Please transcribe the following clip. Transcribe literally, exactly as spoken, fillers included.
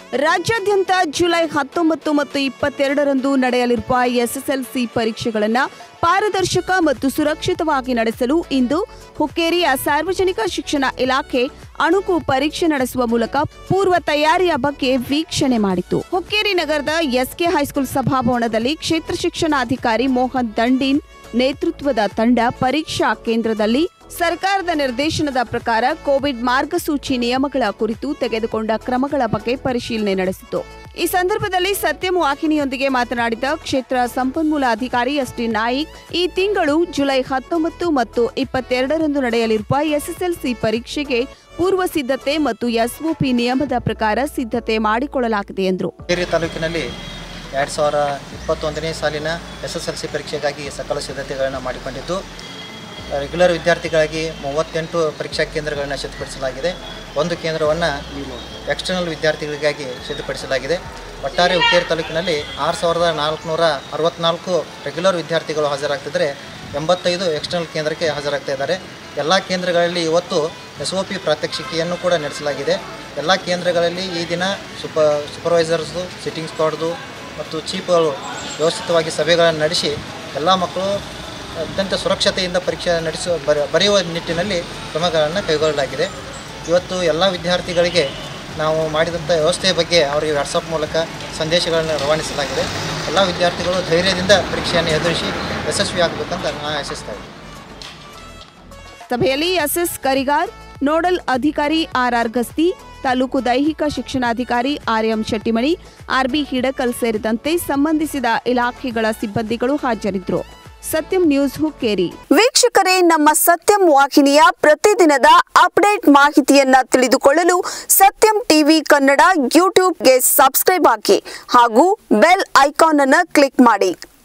ರಾಜ್ಯಾದ್ಯಂತ ಜುಲೈ ಹತ್ತೊಂಬತ್ತು ಮತ್ತು ಇಪ್ಪತ್ತೆರಡರಂದು ನಡೆಯಲಿರುವ ಎಸ್ಎಸ್ಎಲ್ಸಿ ಪರೀಕ್ಷೆಗಳನ್ನು ಪಾರದರ್ಶಕ ಮತ್ತು ಸುರಕ್ಷಿತವಾಗಿ ನಡೆಸಲು ಇಂದು ಹುಕ್ಕೇರಿಯ ಸಾರ್ವಜನಿಕ ಶಿಕ್ಷಣ ಇಲಾಖೆ ಅಣುಕು ಪರೀಕ್ಷೆ ನಡೆಸುವ ಮೂಲಕ ಪೂರ್ವ ತಯಾರಿಯ ಬಗ್ಗೆ ವೀಕ್ಷಣೆ ಮಾಡಿತು. ಹುಕ್ಕೇರಿ ನಗರದ ಎಸ್ಕೆ ಹೈಸ್ಕೂಲ್ ಸಭಾಭವನದಲ್ಲಿ ಕ್ಷೇತ್ರ ಶಿಕ್ಷಣಾಧಿಕಾರಿ ಮೋಹನ್ ದಂಡಿನ್ ನೇತೃತ್ವದ ತಂಡ ಪರೀಕ್ಷಾ ಕೇಂದ್ರದಲ್ಲಿ ಸರ್ಕಾರದ ನಿರ್ದೇಶನದ ಪ್ರಕಾರ ಕೋವಿಡ್ ಮಾರ್ಗಸೂಚಿ ನಿಯಮಗಳ ಕುರಿತು ತೆಗೆದುಕೊಂಡ ಕ್ರಮಗಳ ಬಗ್ಗೆ ಪರಿಶೀಲನೆ ನಡೆಸಿತು. ಈ ಸಂದರ್ಭದಲ್ಲಿ ಸತ್ಯಂ ವಾಹಿನಿಯೊಂದಿಗೆ ಮಾತನಾಡಿದ ಕ್ಷೇತ್ರ ಸಂಪನ್ಮೂಲ ಅಧಿಕಾರಿ ಎಸ್ ಟಿ ನಾಯ್ಕ್, ಈ ತಿಂಗಳು ಜುಲೈ ಹತ್ತೊಂಬತ್ತು ಮತ್ತು ಇಪ್ಪತ್ತೆರಡರಂದು ನಡೆಯಲಿರುವ ಎಸ್ಎಸ್ಎಲ್ಸಿ ಪರೀಕ್ಷೆಗೆ ಪೂರ್ವ ಸಿದ್ಧತೆ ಮತ್ತು ಎಸ್ಒಪಿ ನಿಯಮದ ಪ್ರಕಾರ ಸಿದ್ಧತೆ ಮಾಡಿಕೊಳ್ಳಲಾಗಿದೆ ಎಂದರು. ತಾಲೂಕಿನಲ್ಲಿ ಎರಡು ಸಾವಿರ ಇಪ್ಪತ್ತೊಂದನೇ ಸಾಲಿನ ಎಸ್ಎಸ್ಎಲ್ಸಿ ಪರೀಕ್ಷೆಗಾಗಿ ಸಕಲ ಸಿದ್ಧತೆಗಳನ್ನು ಮಾಡಿಕೊಂಡಿದ್ದು, ರೆಗ್ಯುಲರ್ ವಿದ್ಯಾರ್ಥಿಗಳಾಗಿ ಮೂವತ್ತೆಂಟು ಪರೀಕ್ಷಾ ಕೇಂದ್ರಗಳನ್ನು ಸಿದ್ಧಪಡಿಸಲಾಗಿದೆ. ಒಂದು ಕೇಂದ್ರವನ್ನು ಎಕ್ಸ್ಟರ್ನಲ್ ವಿದ್ಯಾರ್ಥಿಗಳಿಗಾಗಿ ಸಿದ್ಧಪಡಿಸಲಾಗಿದೆ. ಒಟ್ಟಾರೆ ಹುಕ್ಕೇರಿ ತಾಲೂಕಿನಲ್ಲಿ ಆರು ಸಾವಿರದ ನಾಲ್ಕುನೂರ ಅರವತ್ತ್ನಾಲ್ಕು ರೆಗ್ಯುಲರ್ ವಿದ್ಯಾರ್ಥಿಗಳು ಹಾಜರಾಗ್ತಿದ್ದರೆ ಎಂಬತ್ತೈದು ಎಕ್ಸ್ಟರ್ನಲ್ ಕೇಂದ್ರಕ್ಕೆ ಹಾಜರಾಗ್ತಾ ಇದ್ದಾರೆ. ಎಲ್ಲ ಕೇಂದ್ರಗಳಲ್ಲಿ ಇವತ್ತು ಎಸ್ ಒ ಪಿ ಪ್ರಾತ್ಯಕ್ಷಿಕೆಯನ್ನು ಕೂಡ ನಡೆಸಲಾಗಿದೆ. ಎಲ್ಲ ಕೇಂದ್ರಗಳಲ್ಲಿ ಈ ದಿನ ಸುಪ ಸೂಪರ್ವೈಸರ್ಸು, ಸಿಟ್ಟಿಂಗ್ ಸ್ಕ್ವಾಡ್ದು ಮತ್ತು ಚೀಫ್ಗಳು ವ್ಯವಸ್ಥಿತವಾಗಿ ಸಭೆಗಳನ್ನು ನಡೆಸಿ ಎಲ್ಲ ಮಕ್ಕಳು ಅತ್ಯಂತ ಸುರಕ್ಷತೆಯಿಂದ ಪರೀಕ್ಷೆ ನಡೆಸುವ ಬರೆಯುವ ನಿಟ್ಟಿನಲ್ಲಿ ಕ್ರಮಗಳನ್ನು ಕೈಗೊಳ್ಳಲಾಗಿದೆ. ಇವತ್ತು ಎಲ್ಲ ವಿದ್ಯಾರ್ಥಿಗಳಿಗೆ ನಾವು ಮಾಡಿದಂಥ ವ್ಯವಸ್ಥೆಯ ಬಗ್ಗೆ ಅವರಿಗೆ ವಾಟ್ಸಪ್ ಮೂಲಕ ಸಂದೇಶಗಳನ್ನು ರವಾನಿಸಲಾಗಿದೆ. ಎಲ್ಲ ವಿದ್ಯಾರ್ಥಿಗಳು ಧೈರ್ಯದಿಂದ ಪರೀಕ್ಷೆಯನ್ನು ಎದುರಿಸಿ ಯಶಸ್ವಿಯಾಗಬೇಕಂತ ನಾನು ಆಶಿಸ್ತಾ ಇದ್ದೀನಿ. ಸಭೆಯಲ್ಲಿ ಎಸ್ಎಸ್ ಕರಿಗಾರ್, ನೋಡಲ್ ಅಧಿಕಾರಿ ಆರ್ ಆರ್ ಗಸ್ತಿ, ತಾಲೂಕು ದೈಹಿಕ ಶಿಕ್ಷಣಾಧಿಕಾರಿ R M Shettimani, R B Hidakal ಸೇರಿದಂತೆ ಸಂಬಂಧಿಸಿದ ಇಲಾಖೆಗಳ ಸಿಬ್ಬಂದಿಗಳು ಹಾಜರಿದ್ದರು. ಸತ್ಯಂ ನ್ಯೂಸ್ ಹುಕ್ಕೇರಿ. ವೀಕ್ಷಕರೇ, ನಮ್ಮ ಸತ್ಯಂ ವಾಹಿನಿಯ ಪ್ರತಿದಿನದ ಅಪ್ಡೇಟ್ ಮಾಹಿತಿಯನ್ನ ತಿಳಿದುಕೊಳ್ಳಲು ಸತ್ಯಂ ಟಿವಿ ಕನ್ನಡ ಯೂಟ್ಯೂಬ್ಗೆ ಸಬ್ಸ್ಕ್ರೈಬ್ ಆಗಿ ಹಾಗೂ ಬೆಲ್ ಐಕಾನ್ ಅನ್ನು ಕ್ಲಿಕ್ ಮಾಡಿ.